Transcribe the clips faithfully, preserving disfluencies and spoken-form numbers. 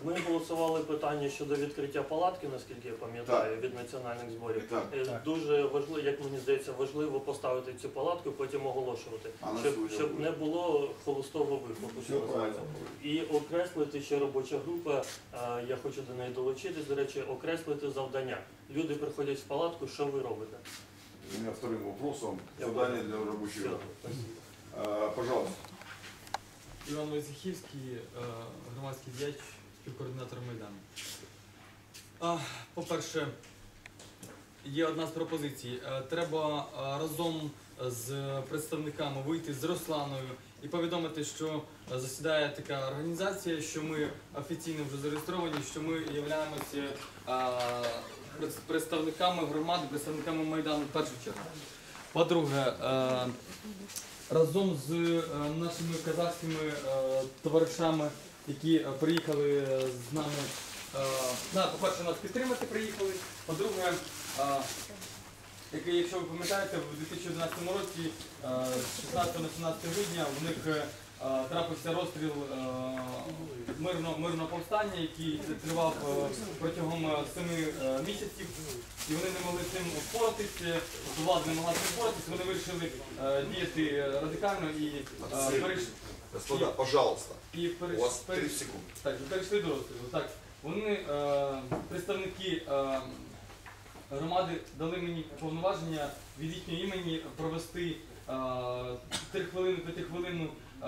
Ми голосували питання щодо відкриття палатки, наскільки я пам'ятаю, від національних зборів. Так. Е, Дуже важливо, як мені здається, важливо поставити цю палатку і потім оголошувати, А на щоб, суді щоб не було холостого вихлопу. Все правильно. І окреслити ще робоча група, е, я хочу до неї долучитись, до речі, окреслити завдання. Люди приходять в палатку, що ви робите? У меня вторым вопросом Я задание понял. для рабочей Все, группы. спасибо. А, Пожалуйста. Іван Войцехівський, е, громадський діяч, співкоординатор Майдану. А, По-перше, є одна з пропозицій. Е, Треба е, разом з представниками вийти з Русланою і повідомити, що е, засідає така організація, що ми офіційно вже зареєстровані, що ми являємося е, пред- представниками громади, представниками Майдану в першу чергу. По-друге, е, разом з е, нашими казахськими е, товаришами, які е, приїхали е, з нами, е, да, по-перше, нас підтримати приїхали, по-друге, е, як- якщо ви пам'ятаєте, в дві тисячі одинадцятому році, е, з шістнадцятого на сімнадцяте грудня, в них е, е, трапився розстріл е, мирного, мирного повстання, який тривав е, протягом е, семи е, місяців. І вони не могли з цим впоратися, влада не могла з цим впоратися, вони вирішили е, діяти радикально і е, перейшли. Господа, пожалуйста. І У перейш- вас перейш- тридцать секунд. Так, перейшли до розстрілу. Так, вони, е, представники е, громади, дали мені повноваження від їхнього імені провести е, три хвилини, п'ятихвилинну е,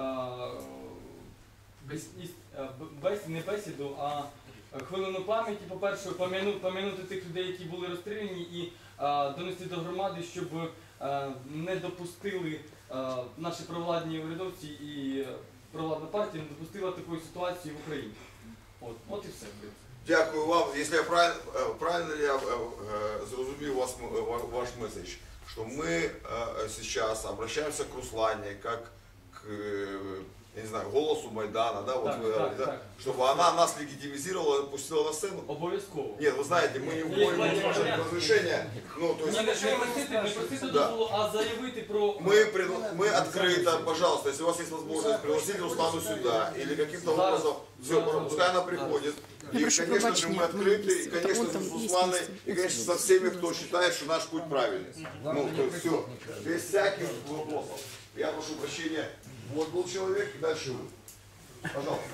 бес- іс- е, б- бес- не бесіду, а хвилину пам'яті, по-перше, пом'яну- пом'янути тих людей, які були розстріляні, і е, донести до громади, щоб е, не допустили е, наші провладні урядовці і е, провладна партія не допустила такої ситуації в Україні. От, от і все. в принципі. Дякую вам. Если я правильно, э, правильно ли я э, э, зрозумів вас, м- ва- ваш месседж, что мы э, сейчас обращаемся к Руслане как к, э, я не знаю, голосу Майдана, да, вот Так, вы так, говорите, да? так. Чтобы она нас легитимизировала и пустила на сцену? Обов'язково. Нет, вы знаете, мы не вводим ваше разрешение, ну, то есть Не, не просити, не просити Да. дозволу, а заявити про... мы, пред- мы открыто, пожалуйста, если у вас есть возможность, пригласить Руслану сюда или каким-то Зараз. образом, все, Зараз. пускай она приходит. Я И, прошу конечно же, мы пробачення, открыты, и, ми- конечно, он там с є Русланой, місце. и, конечно, со всеми, кто считает, что наш путь правильный. Ну, то есть все, без всяких вопросов. Я прошу прощения, вот был человек, и дальше вы. Пожалуйста.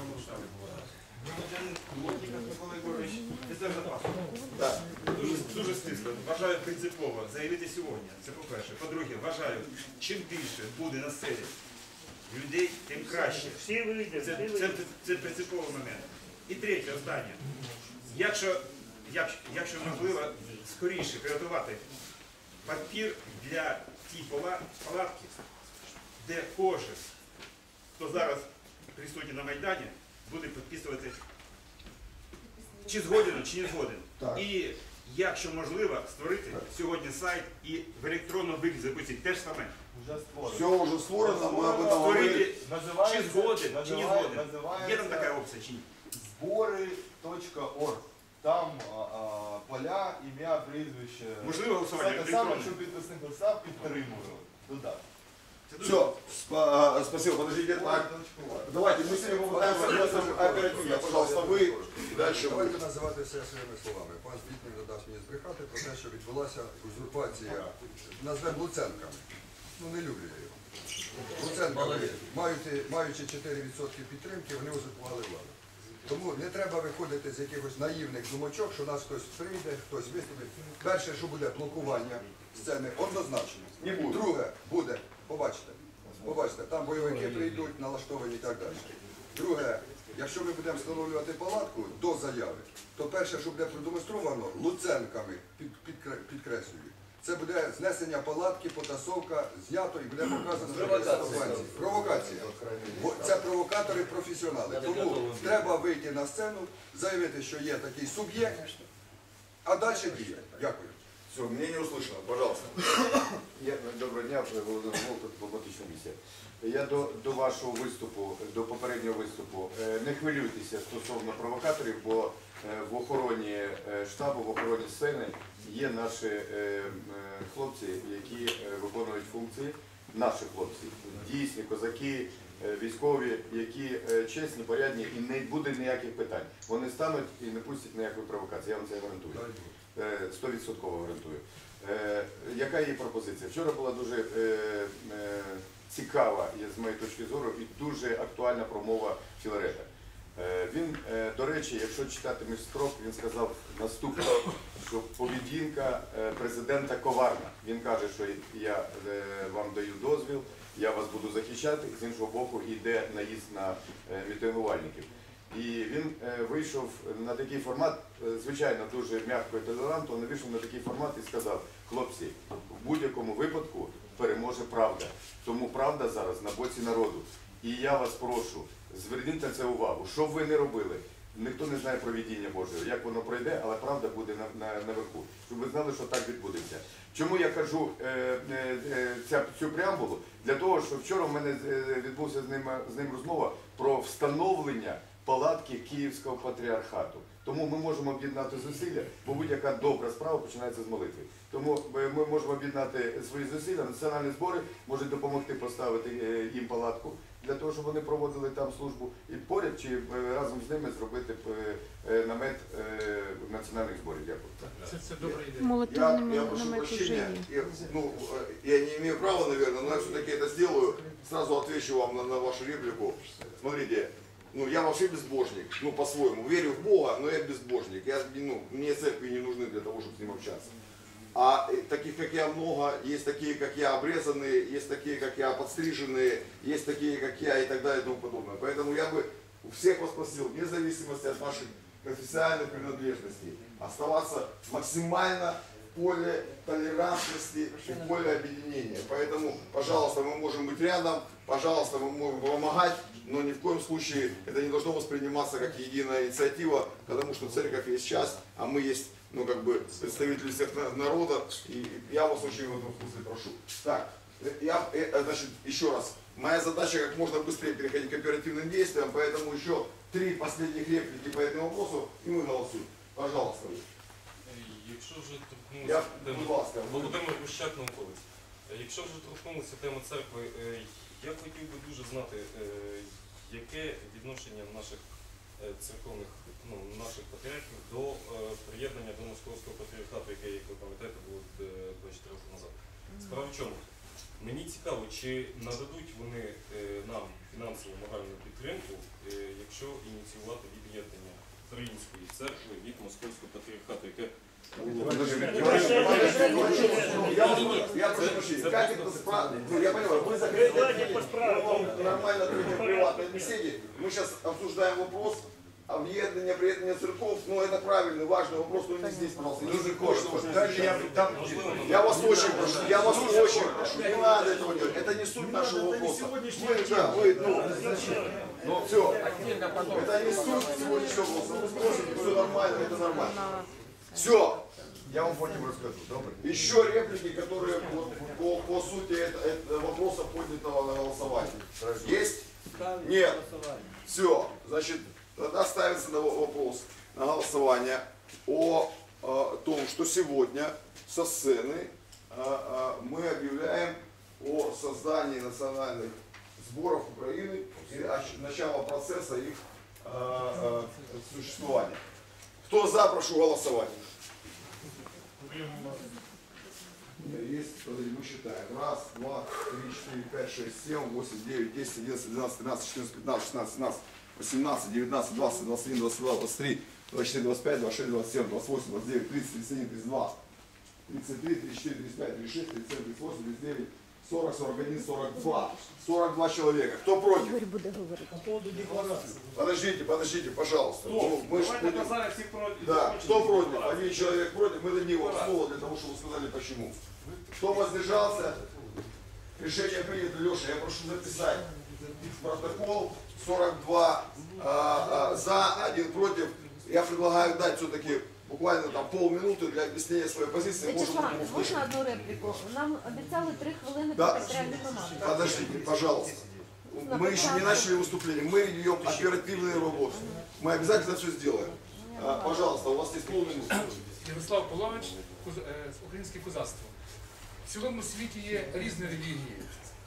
Да. Дуже, дуже стисло. Вважаю принципово заявити сьогодні. Це по-перше. По-друге, вважаю, чим більше буде на сцені людей, тим краще. Всі вийдемо, Це, це, це принциповий момент. І третє, останнє. Якщо, як- якщо можливо, скоріше приготувати папір для тієї пала- палатки, де кожен, хто зараз присутній на Майдані, буде підписувати, чи згоден, чи не згоден. Так. І, якщо можливо, створити сьогодні сайт і в електронному вигляді запустити те ж саме. Все уже створено, мы об этом говорили. Створити, чи згоден, чи не згоден. Є там така опція, чи ні? збори точка орг. Там а, а, поля, ім'я, прізвище. Можливо, голосування Все те електронне. саме, що підписник писав, підтримую. Туди. Це дуже Все, спа- спасибо, подождите, так. Давайте, мы с ним попытаемся оперативно, пожалуйста, вы, и дальше вы. Давайте називати все своїми словами. Пан Звітник не дасть мені збрехати про те, що відбулася узурпація, назвемо Луценками. Ну не люблю я його. Луценками, маючи, маючи чотири відсотки підтримки, вони узурпували владу. Тому не треба виходити з якихось наївних думочок, що нас хтось прийде, хтось виступить. Перше, що буде блокування сцени, однозначно. Не буде. Друге, буде, побачите, побачите, там бойовики прийдуть, налаштовані і так далі. Друге, якщо ми будемо встановлювати палатку до заяви, то перше, що буде продемонстровано Луценками, під, підкре- підкреслюю, це буде знесення палатки, потасовка, знято і буде показано провокація. Провокація. Бо це провокатори професіонали. Тому треба вийти на сцену, заявити, що є такий суб'єкт, а далі діє. Дякую. Все, мне не услышано, пожалуйста. Я, доброго дня, Володимир Волков, Дипломатична місія. Я до, до вашого виступу, до попереднього виступу, е, не хвилюйтеся стосовно провокаторів, бо е, в охороні е, штабу, в охороні сцени є наші е, е, хлопці, які е, виконують функції, наші хлопці, дійсні козаки, е, військові, які е, чесні, порядні і не буде ніяких питань. Вони стануть і не пустять ніякої провокації, я вам це гарантую. Е, Стовідсотково гарантую. Е, Яка її пропозиція? Вчора була дуже е, е, цікава, з моєї точки зору, і дуже актуальна промова Філарета. Е, Він, е, до речі, якщо читати між строк, він сказав наступне, що поведінка е, президента коварна. Він каже, що я е, вам даю дозвіл, я вас буду захищати, з іншого боку йде наїзд на е, мітингувальників. І він е, вийшов на такий формат, е, звичайно, дуже м'яко і толерантно, він вийшов на такий формат і сказав: хлопці, в будь-якому випадку переможе правда. Тому правда зараз на боці народу. І я вас прошу, зверніть на це увагу. Що б ви не робили, ніхто не знає про видіння Боже, як воно пройде, але правда буде на, на, наверху. Щоб ви знали, що так відбудеться. Чому я кажу е, е, е, ця, цю преамбулу? Для того, що вчора в мене е, відбувся з ним, з ним розмова про встановлення палатки Київського патріархату. Тому ми можемо об'єднати зусилля, бо будь-яка добра справа починається з молитви. Тому ми можемо об'єднати свої зусилля, національні збори можуть допомогти поставити їм палатку, для того, щоб вони проводили там службу, і поряд чи разом з ними зробити намет національних зборів. Дякую. Це, це добра ідея. Я, Молитовный я прошу намет прощения, уже я, ну, я не имею права, наверное, но я все-таки это сделаю. Сразу отвечу вам на, на вашу реплику. Смотрите, ну, я вообще безбожник, ну, по-своему. Верю в Бога, но я безбожник. Я, ну, мне церкви не нужны для того, чтобы с ним общаться. А таких, как я, много. Есть такие, как я, обрезанные, есть такие, как я, подстриженные, есть такие, как я, и так далее, и тому подобное. Поэтому я бы у всех вас просил, вне зависимости от наших конфессиональных принадлежностей, оставаться максимально в поле толерантности и в поле объединения. Поэтому, пожалуйста, мы можем быть рядом, пожалуйста, мы можем помогать, но ни в коем случае это не должно восприниматься как единая инициатива, потому что церковь есть часть, а мы есть, ну, как бы, представители всех народа, и я вас очень в этом смысле прошу. Так, я, значит, еще раз, моя задача как можно быстрее переходить к оперативным действиям, поэтому еще три последних реплики по этому вопросу, и мы голосуем. Пожалуйста. Якщо вже Я, торкнулися теми, будь ласка, Володимир Ущак, науковець. Якщо вже торкнулися теми церкви, е, я хотів би дуже знати, е, яке відношення наших е, церковних, ну, наших патріархів до е, приєднання до Московського патріархату, яке, як ви пам'ятаєте, було е, двадцять чотири роки назад. Справа в чому? Мені цікаво, чи нададуть вони е, нам фінансову моральну підтримку, е, якщо ініціювати від'єднання Української церкви від Московського патріархату, яке Я прошу прощения, как это справа? Ну, я понимаю, вы закрыли нормально в приватной беседе. Мы сейчас обсуждаем вопрос о въедении, приедания церков. Ну, это правильный, важный вопрос, но не здесь, пожалуйста. Не Дуже коротко. Дальше я там Я вас очень прошу, я вас очень прошу, не надо этого делать. Это не суть нашего вопроса. Вы, да, вы, ну, ну, все. Это не суть сегодняшнего вопроса. Вы спросите, все нормально, это нормально. Все. я вам потім розкажу. Добре? Еще реплики, которые по, по, по сути это, это вопроса поднятого на голосование. Есть? Нет. Все. Значит, тогда ставится на вопрос на голосование о, о том, что сегодня со сцены а, а, мы объявляем о создании национальных сборов Украины и начало процесса их а, а, существования. Кто за, прошу голосовать. Есть, смотри, мы считаем. Раз, два, три, четыре, пять, шесть, семь, восемь, девять, десять, одиннадцать, двенадцать, тринадцать, четырнадцать, пятнадцать, шестнадцать, семнадцать, восемнадцать, девятнадцать, двадцать, двадцать один, двадцать два, двадцать три, двадцать четыре, двадцать пять, двадцать шесть, двадцать семь, двадцать восемь, двадцать девять, тридцать, тридцать один, тридцать два, тридцать три, тридцать четыре, тридцать пять, тридцать шесть, тридцать семь, тридцать восемь, тридцать девять, сорок, сорок один, сорок два. сорок два человека. Кто против? Игорь буде говорити. По поводу декларации. Подождите, подождите, пожалуйста. Ну, мы ж Давайте будем- зараз всі проти. Да, кто против? Один человек против, мы дадим вам слово для того, чтобы вы сказали почему. Кто воздержался? Решение принято. Леша, я прошу записать в протокол сорок два а, а, за, один против. Я предлагаю дать все-таки буквально там полминуты для объяснения своей позиции. Может быть, Вячеслав, мы можна услышим. одну репліку? Нам обіцяли три хвилини Да. по територіальній громаді. Подождите, пожалуйста. Мы еще не начали выступление, мы ведем оперативные работы. Мы обязательно все сделаем. А, пожалуйста, у вас есть полминуты. Ярослав Полович, куз- е, українське козацтво. В цілому світі є різні релігії.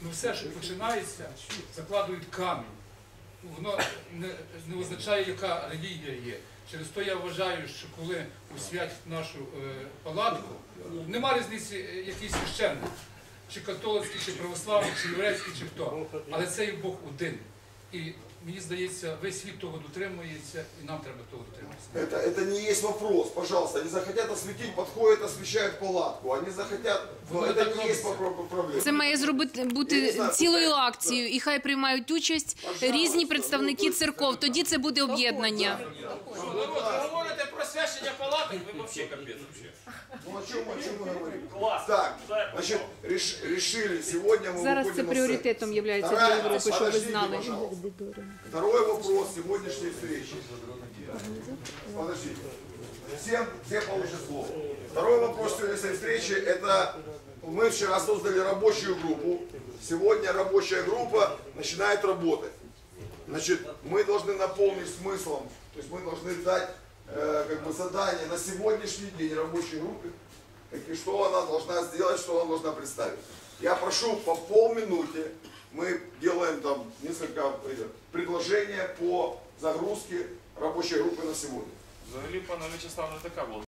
Ну все, що починається, закладують камінь. Ну, воно не, не означає, яка релігія є. Через то я вважаю, що коли освятять нашу е, палатку, нема різниці, е, який священник, чи католицький, чи православний, чи єврейський, чи хто. Але це є Бог один. І мені здається, весь світ того дотримується, і нам треба того дотримуватися. Это, это не есть вопрос, пожалуйста. Они захотят осветить, подходят, освещают палатку. Они захотят, но Ну, это так не есть робиться. проблема. Це має зробити Я не бути знаю, цілою це- акцією, і хай приймають участь Пожалуйста, різні ну, представники ви- церков. Тоді це буде об'єднання. Народ, ви говорите про священня палаток, ви взагалі капець. вообще. Ну о чем, о чем мы говорим? Клас. Так, значит, реш- решили, сегодня мы Зараз выходим це на пріоритетом є для Вторая- Європи, щоб ви подождите, знали. пожалуйста. Второй вопрос сегодняшней встречи. Подождите. Всем, всем получше слово. Второй вопрос сегодняшней встречи, это мы вчера создали рабочую группу. Сегодня рабочая группа начинает работать. Значит, мы должны наполнить смыслом, то есть мы должны дать э, как бы задание на сегодняшний день рабочей группе, и что она должна сделать, что она должна представить. Я прошу по полминуты, мы делаем там несколько э, предложений по загрузке рабочей группы на сегодня. Взагалі, пане В'ячеслав, не така була